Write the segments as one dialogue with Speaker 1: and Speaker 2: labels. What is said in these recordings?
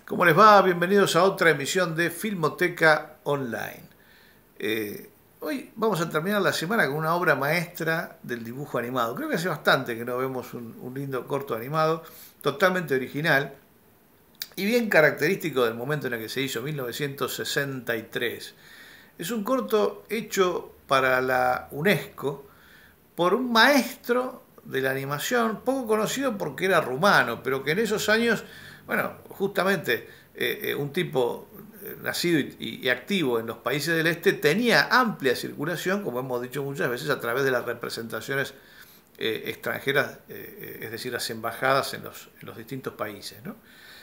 Speaker 1: ¿Cómo les va? Bienvenidos a otra emisión de Filmoteca Online. Hoy vamos a terminar la semana con una obra maestra del dibujo animado. Creo que hace bastante que no vemos un lindo corto animado, totalmente original y bien característico del momento en el que se hizo, 1963. Es un corto hecho para la UNESCO por un maestro de la animación, poco conocido porque era rumano, pero que en esos años, bueno, justamente un tipo nacido y activo en los países del este tenía amplia circulación, como hemos dicho muchas veces, a través de las representaciones extranjeras, es decir, las embajadas en los distintos países, ¿no?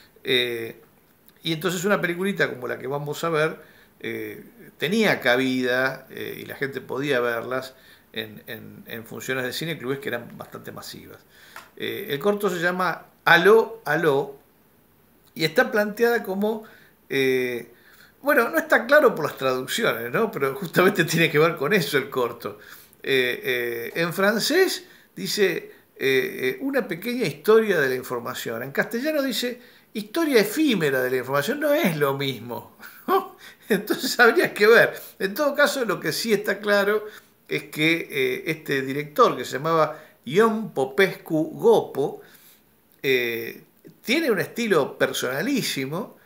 Speaker 1: Y entonces una peliculita como la que vamos a ver tenía cabida y la gente podía verlas en funciones de cine, clubes que eran bastante masivas. El corto se llama Aló, Aló, y está planteada como, bueno, no está claro por las traducciones, ¿no? Pero justamente tiene que ver con eso el corto. En francés dice una pequeña historia de la información. En castellano dice historia efímera de la información. No es lo mismo, ¿no? Entonces habría que ver. En todo caso, lo que sí está claro es que este director, que se llamaba Ion Popescu Gopo, tiene un estilo personalísimo,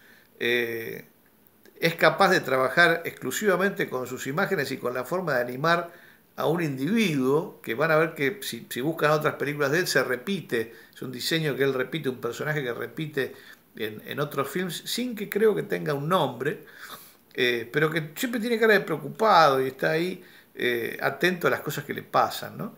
Speaker 1: es capaz de trabajar exclusivamente con sus imágenes y con la forma de animar a un individuo, que van a ver que si buscan otras películas de él se repite, es un diseño que él repite, un personaje que repite en otros films, sin que creo que tenga un nombre, pero que siempre tiene cara de preocupado y está ahí atento a las cosas que le pasan, ¿no?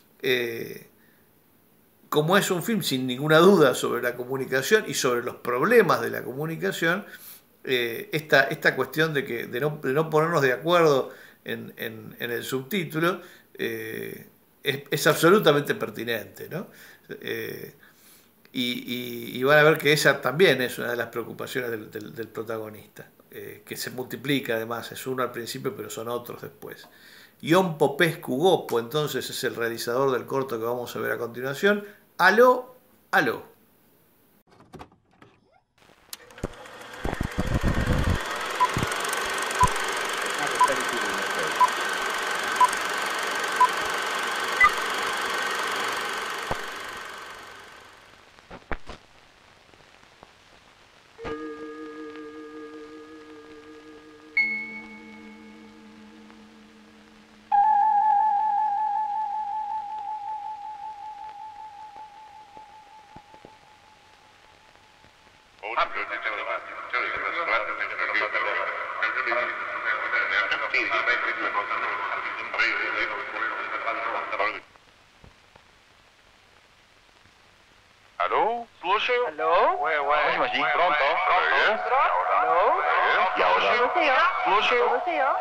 Speaker 1: Como es un film sin ninguna duda sobre la comunicación y sobre los problemas de la comunicación, esta cuestión de no ponernos de acuerdo en el subtítulo es absolutamente pertinente, ¿no? Y van a ver que esa también es una de las preocupaciones del protagonista, que se multiplica además, es uno al principio pero son otros después. Ion Popescu Gopo entonces es el realizador del corto que vamos a ver a continuación. Aló, aló.
Speaker 2: Allô? Слушаю.
Speaker 3: Алло?
Speaker 2: Возьми, pronto.
Speaker 3: Алло?
Speaker 2: ¿Y ahora?
Speaker 3: 여보세요?
Speaker 2: Слушаю.
Speaker 3: 여보세요?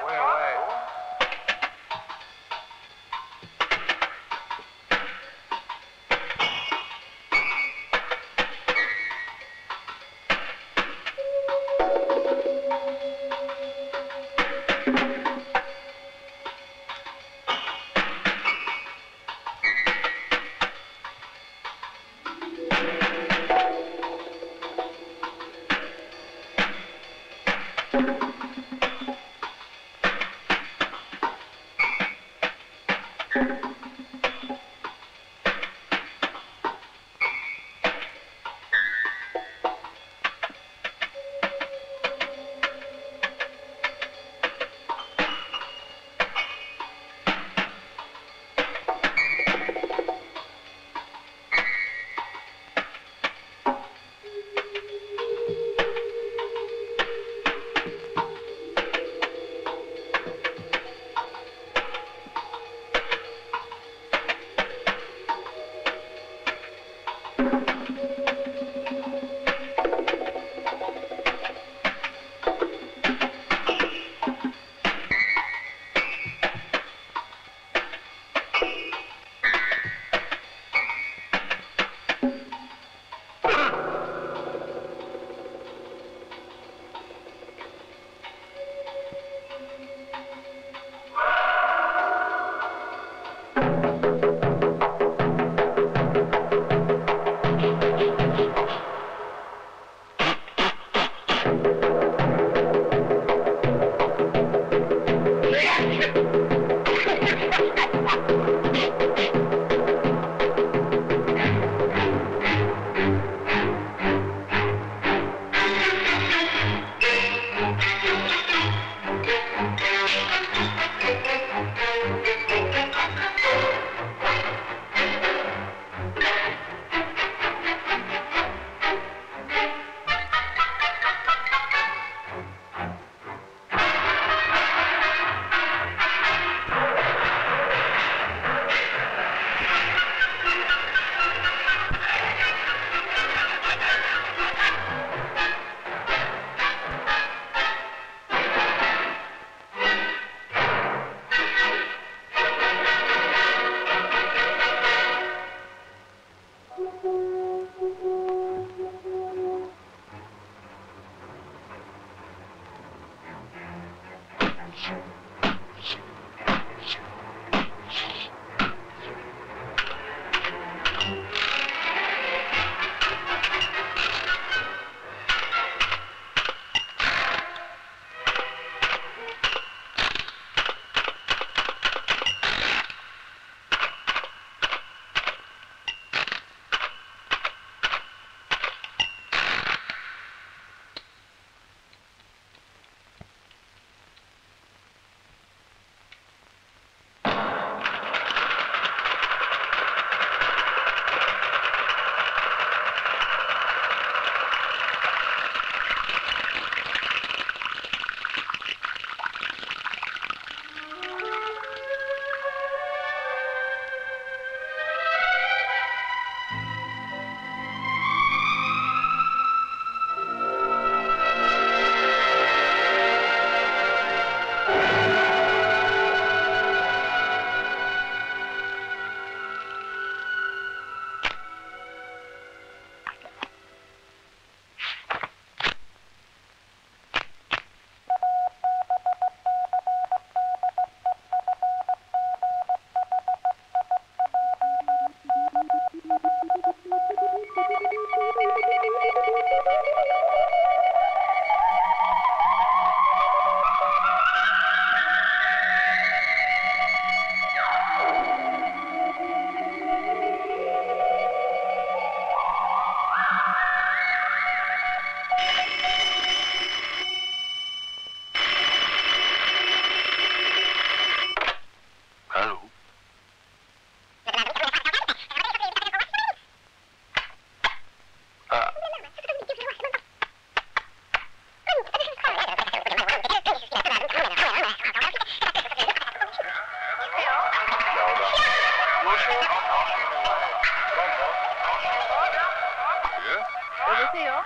Speaker 3: 여보세요?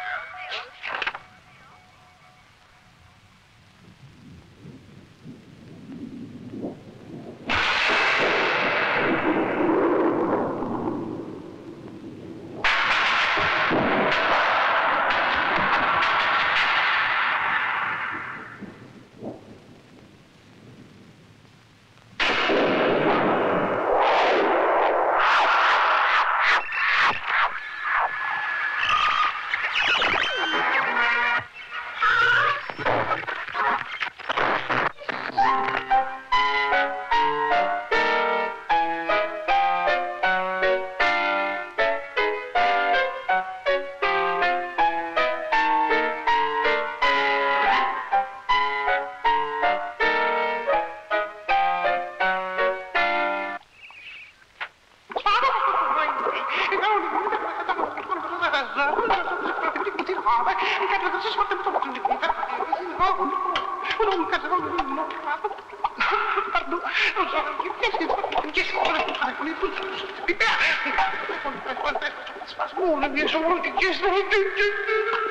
Speaker 3: Non